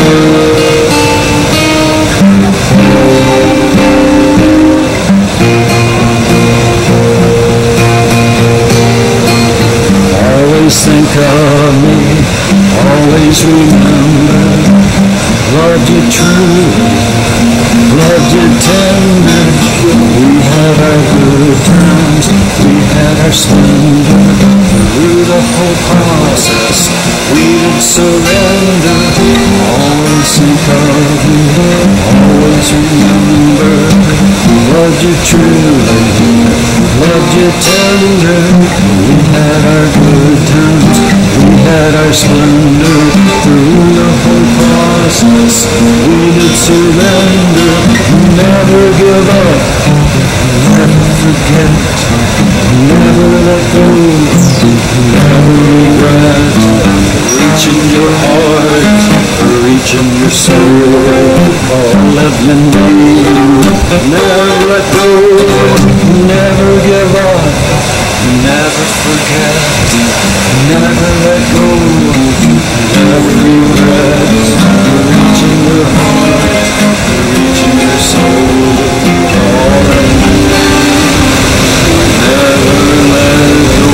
Always think of me, always remember, loved you truly, loved you tender. We had our good times, we had our splendor. Through the whole process, we did surrender. Always think of you, always remember, loved you truly, loved you tender. We had our good times, we had our splendor. Through the whole process, we did surrender. Never give up, never forget, never let go, never regret. Reach in your heart, reach in your soul, all of you need. Never let go, never give up, never forget, never let go, never regret. Reach in your heart, reach in your soul, all that you need. Never let go.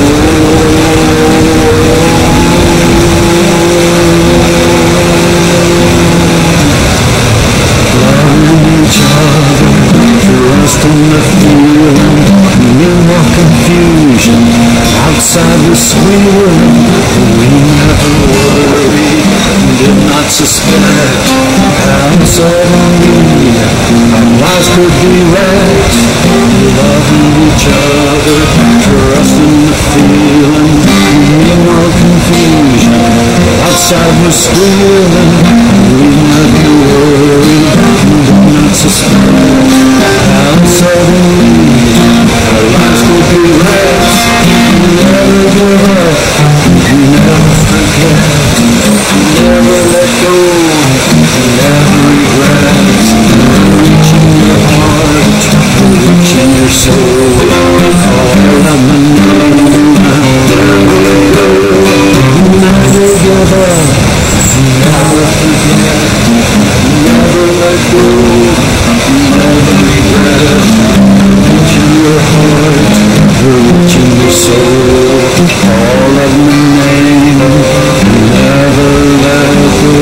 Loving each other, trusting the feeling, no more confusion. Outside was sweet, we never worried, did not suspect how suddenly our lives could be wrecked. Loving each other, trusting the feeling, no more confusion. Outside was squealing, we never worried, did not suspect how suddenly our lives could be wrecked. Never give up, never forget, never let go, never regret. Reach in your heart, reach in your soul, all of the name. Never let go, never give up, never forget, never let go, never regret. Reach in your heart, reach in your soul, all of the name. Never let go.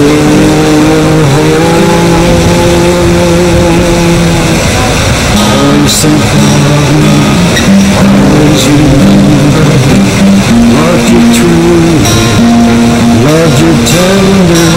Always think of me, always remember, loved you truly, loved you tender.